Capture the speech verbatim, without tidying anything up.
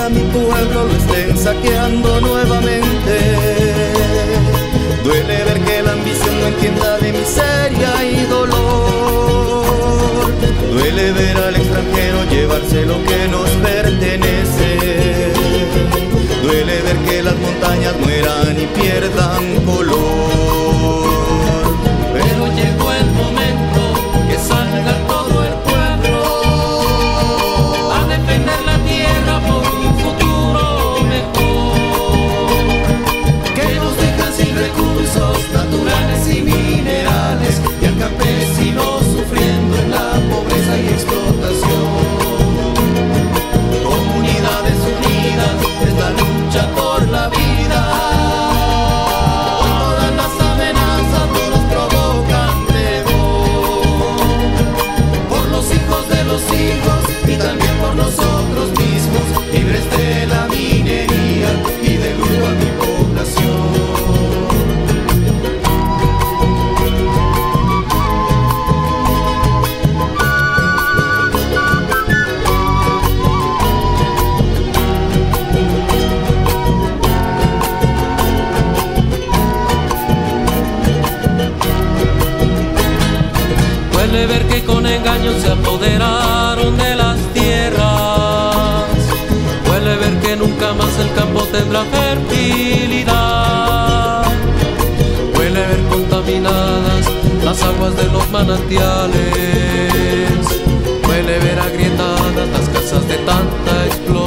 a mi pueblo lo estén saqueando nuevamente. Duele ver que la ambición no entienda de miseria y dolor. Duele ver al extranjero llevarse lo que nos pertenece. Duele ver que las montañas mueran y pierdan color. Pero llegó el momento que salga todo el pueblo a defender la tierra por un futuro mejor, que nos dejan sin recursos naturales y minerales, y al campesino sufriendo en la pobreza y explotación. Comunidades unidas, esta lucha por la vida. Hoy todas las amenazas no nos provocan temor, por los hijos de los hijos y también por nosotros mismos, libres de la minería y del lujo a mi población. Duele ver que con engaños se apoderaron de las tierras. Duele ver que nunca más el campo tendrá fertilidad. Duele ver contaminadas las aguas de los manantiales. Duele ver agrietadas las casas de tanta explotación.